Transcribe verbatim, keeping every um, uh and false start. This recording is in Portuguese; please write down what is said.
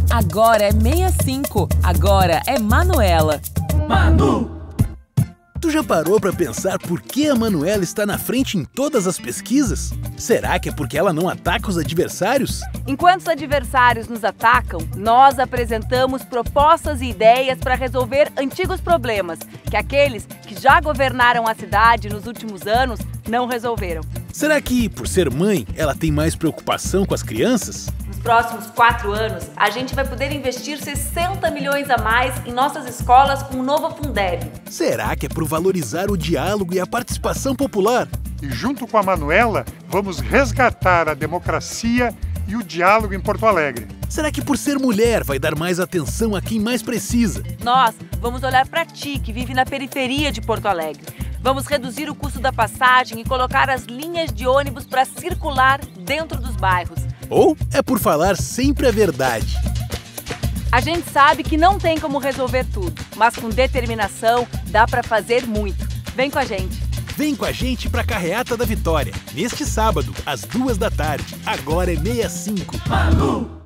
Agora é sessenta e cinco. Agora é Manuela. Manu! Tu já parou pra pensar por que a Manuela está na frente em todas as pesquisas? Será que é porque ela não ataca os adversários? Enquanto os adversários nos atacam, nós apresentamos propostas e ideias para resolver antigos problemas que aqueles que já governaram a cidade nos últimos anos não resolveram. Será que, por ser mãe, ela tem mais preocupação com as crianças? Nos próximos quatro anos, a gente vai poder investir sessenta milhões a mais em nossas escolas com o novo Fundeb. Será que é por valorizar o diálogo e a participação popular? E junto com a Manuela, vamos resgatar a democracia e o diálogo em Porto Alegre. Será que por ser mulher vai dar mais atenção a quem mais precisa? Nós vamos olhar para ti, que vive na periferia de Porto Alegre. Vamos reduzir o custo da passagem e colocar as linhas de ônibus para circular dentro dos bairros. Ou é por falar sempre a verdade? A gente sabe que não tem como resolver tudo, mas com determinação dá para fazer muito. Vem com a gente. Vem com a gente pra Carreata da Vitória, neste sábado, às duas da tarde. Agora é sessenta e cinco. Manu!